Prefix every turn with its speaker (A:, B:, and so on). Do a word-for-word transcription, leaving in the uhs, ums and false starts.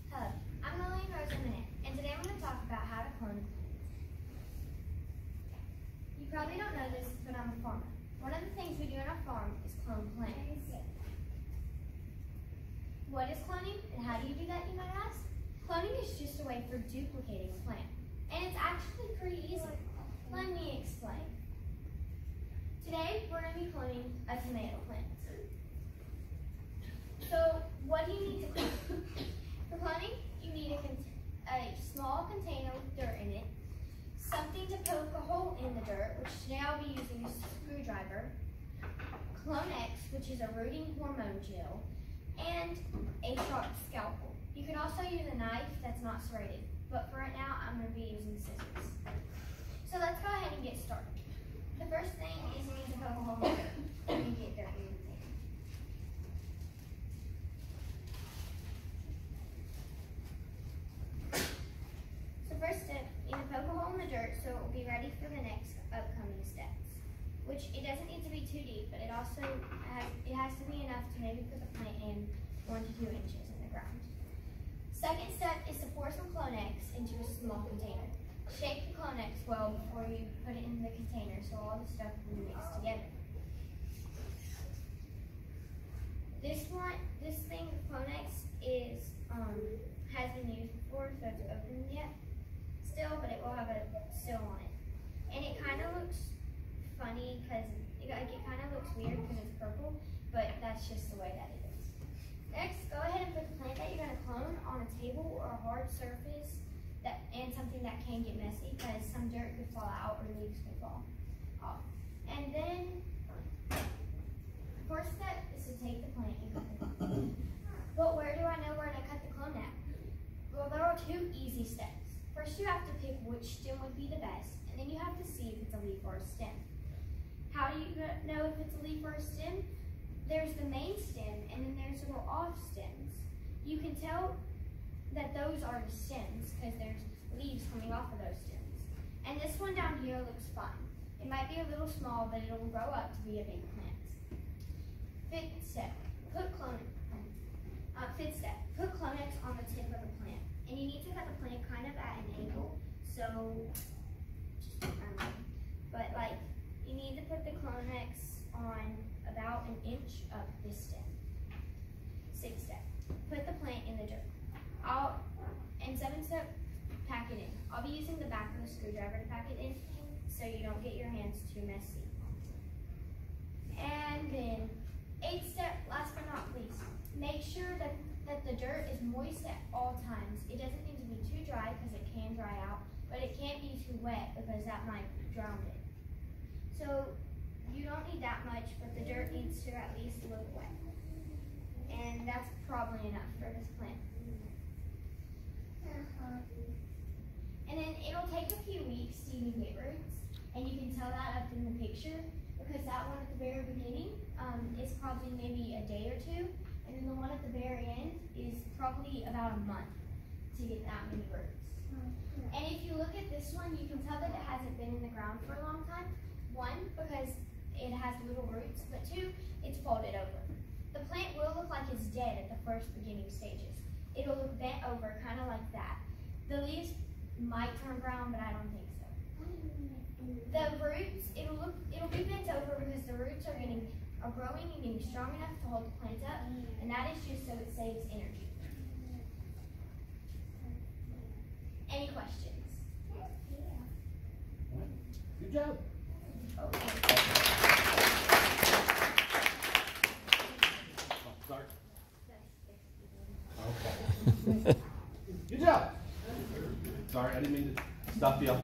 A: Hello, I'm Lillian and today I'm going to talk about how to clone plants. You probably don't know this, but I'm a farmer. One of the things we do on our farm is clone plants. What is cloning and how do you do that, you might ask? Cloning is just a way for duplicating a plant, and it's actually pretty easy. Let me explain. Today we're going to be cloning a tomato plant. So what do you need to clone? For cloning, you need a, a small container with dirt in it, something to poke a hole in the dirt, which today I'll be using a screwdriver, Clone X, which is a rooting hormone gel, and a sharp scalpel. You can also use a knife that's not serrated, but for right now I'm going to be using scissors. So let's go ahead and get started. The first thing is you need to poke a hole in the dirt and get dirt in the container. So first step, you need to poke a hole in the dirt so it will be ready for the next upcoming steps. Which it doesn't need to be too deep, but it also has, it has to be enough to maybe put the plant in one to two inches in the ground. Second step is to pour some Clone X into a small container. Shake the Clone X well before you put it in the container so all the stuff will be mixed together. This one, this thing, Clone X, is um, has been used before, so it's open yet still, but it will have a seal on it. And it kind of looks funny because it, like, it kind of looks weird because it's purple, but that's just the way that it is. Next, go ahead and put the plant that you're going to clone on a table or a hard surface that and something that can get messy because some dirt could fall out or leaves could fall off. And then, first step is to take the plant and cut the clone. But where do I know where to cut the clone at? Well, there are two easy steps. First, you have to pick which stem would be the best, and then you have to see if it's a leaf or a stem. How do you know if it's a leaf or a stem? There's the main stem, and then there's little off stems. You can tell that those are the stems because there's leaves coming off of those stems. And this one down here looks fine. It might be a little small, but it will grow up to be a big plant. Fifth step, put clone. Uh, fifth step, put Clone X on the tip of the plant, and you need to cut the plant kind of at an angle. So, just um, but like you need to put the Clone X on about an inch of this stem. Sixth step, put the plant in the dirt. I'll, and seventh step, pack it in. I'll be using the back of the screwdriver to pack it in so you don't get your hands too messy. And then, eighth step, last but not least, make sure that, that the dirt is moist at all times. It doesn't need to be too dry because it can dry out, but it can't be too wet because that might drown it. So you don't need that much, but the dirt needs to at least look wet. And that's probably enough for this plant. And then it'll take a few weeks to even get roots, and you can tell that up in the picture because that one at the very beginning um, is probably maybe a day or two, and then the one at the very end is probably about a month to get that many roots. And if you look at this one, you can tell that it hasn't been in the ground for a long time. One, because it has little roots, but two, it's folded over. The plant will look like it's dead at the first beginning stages. It'll look bent over, kind of like that. The leaves might turn brown, but I don't think so. The roots, it'll look, it'll be bent over because the roots are getting, are growing and getting strong enough to hold the plant up, and that is just so it saves energy. Any questions?
B: Good job.
A: Okay.
B: Oh, sorry. Okay. Good job. Sorry, I didn't mean to stop you.